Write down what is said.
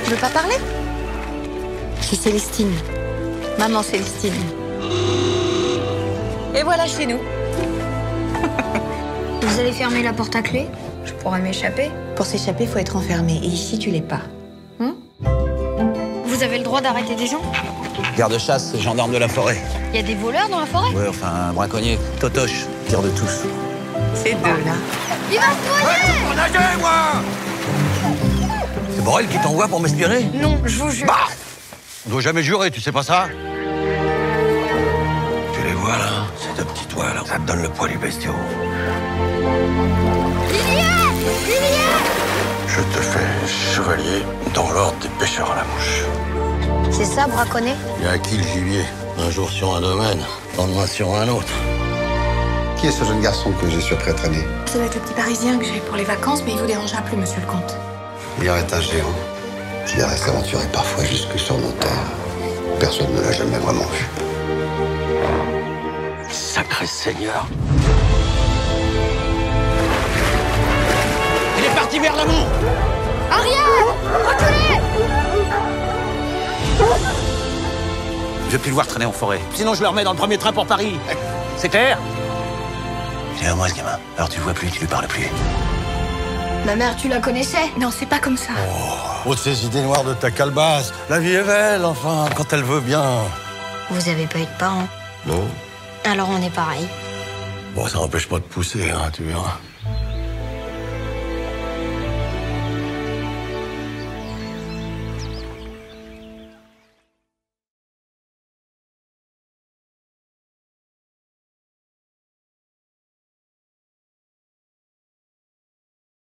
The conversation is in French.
Tu veux pas parler? Je suis Célestine. Maman Célestine. Et voilà chez nous. Vous allez fermer la porte à clé? Je pourrais m'échapper. Pour s'échapper, faut être enfermé. Et ici, tu l'es pas. Vous avez le droit d'arrêter des gens? Garde-chasse, gendarme de la forêt. Il y a des voleurs dans la forêt? Ouais, enfin, un braconnier. Totoche, tire de tous. C'est deux, là. Il va se noyer! Pour nager, moi! C'est Borel qui t'envoie pour m'espionner? Non, je vous jure. Bah! On doit jamais jurer, tu sais pas ça? Tu les vois, là? Ces deux petits toits, là. Ça te donne le poids du bestiau. Il y est! Il y est! Je te fais chevalier dans l'ordre des pêcheurs à la mouche. C'est ça, braconner? Il y a acquis le gibier. Un jour sur un domaine, le lendemain sur un autre. Qui est ce jeune garçon que j'ai surpris à traîner? Ça doit être le petit Parisien que j'ai pour les vacances, mais il vous dérangera plus, monsieur le comte. Il y aurait un géant qui irait s'aventurer parfois jusque sur nos terres. Personne ne l'a jamais vraiment vu. Sacré seigneur. Il est parti vers l'amour. Ariel! Reculez! Je veux plus le voir traîner en forêt. Sinon, je le remets dans le premier train pour Paris. C'est clair? Il est à moi, ce gamin. Alors tu le vois plus, tu lui parles plus. Ma mère, tu la connaissais? Non, c'est pas comme ça. Oh, de ces idées noires de ta calebasse. La vie est belle, enfin, quand elle veut bien. Vous avez pas eu de parents? Non. Alors on est pareil. Bon, ça n'empêche pas de pousser, hein, tu verras.